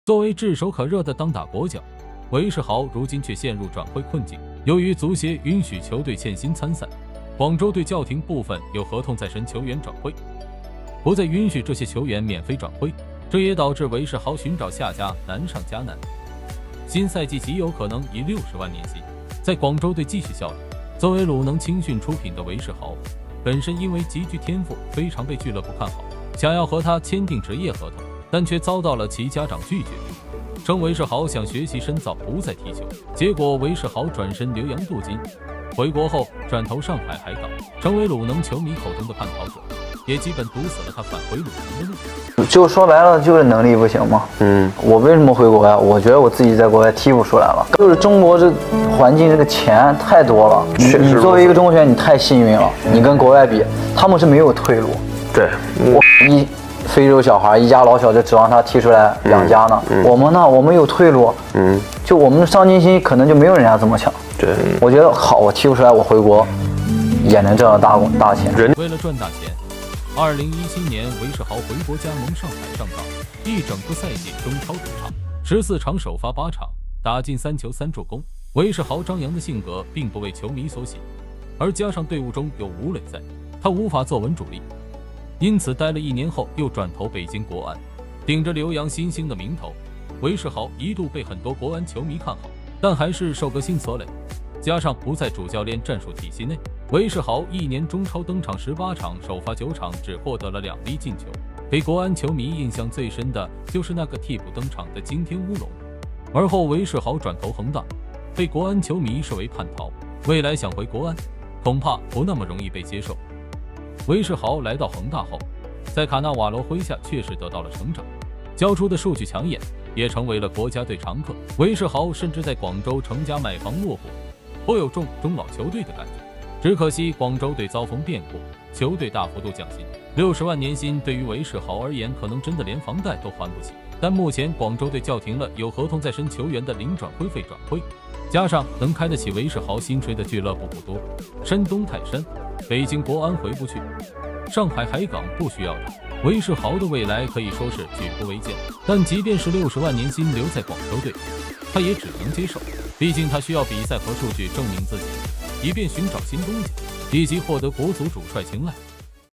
作为炙手可热的当打国脚，韦世豪如今却陷入转会困境。由于足协允许球队欠薪参赛，广州队叫停部分有合同在身球员转会，不再允许这些球员免费转会，这也导致韦世豪寻找下家难上加难。新赛季极有可能以60万年薪在广州队继续效力。作为鲁能青训出品的韦世豪，本身因为极具天赋，非常被俱乐部看好，想要和他签订职业合同，但却遭到了其家长拒绝，称韦世豪想学习深造，不再踢球。结果韦世豪转身留洋镀金，回国后转投上海海港，成为鲁能球迷口中的叛逃者，也基本堵死了他返回鲁能的路。 就说白了，就是能力不行嘛。我为什么回国呀？我觉得我自己在国外踢不出来了，就是中国这环境，这个钱太多了。你作为一个中国学生，你太幸运了。你跟国外比，他们是没有退路。 对， 非洲小孩一家老小就指望他踢出来养家呢。我们呢，我们有退路。就我们的上进心可能就没有人家这么强。 对， 我觉得好，我踢不出来，我回国也能挣到大钱。 为了赚大钱，2017年韦世豪回国加盟上海上港，一整个赛季中超主场14场首发8场，打进3球3助攻。韦世豪张扬的性格并不为球迷所喜，而加上队伍中有吴磊在，他无法坐稳主力。因此待了1年后又转投北京国安，顶着留洋新星的名头，韦世豪一度被很多国安球迷看好，但还是受个心所累。加上不在主教练战术体系内，韦世豪1年中超登场18场，首发9场只获得了2粒进球。给国安球迷印象最深的就是那个替补登场的惊天乌龙。而后韦世豪转投恒大，被国安球迷视为叛逃，未来想回国安恐怕不那么容易被接受。韦世豪来到恒大后，在卡纳瓦罗麾下确实得到了成长，交出的数据抢眼，也成为了国家队常客。韦世豪甚至在广州成家买房落户，颇有中老球队的感觉。只可惜广州队遭逢变故，球队大幅度降薪，60万年薪对于韦世豪而言，可能真的连房贷都还不起。但目前广州队叫停了有合同在身球员的零转会费转会，加上能开得起韦世豪薪水的俱乐部不多，山东泰山、北京国安回不去，上海海港不需要他，韦世豪的未来可以说是举步维艰。但即便是60万年薪留在广州队，他也只能接受，毕竟他需要比赛和数据证明自己，以便寻找新东家，以及获得国足主帅青睐。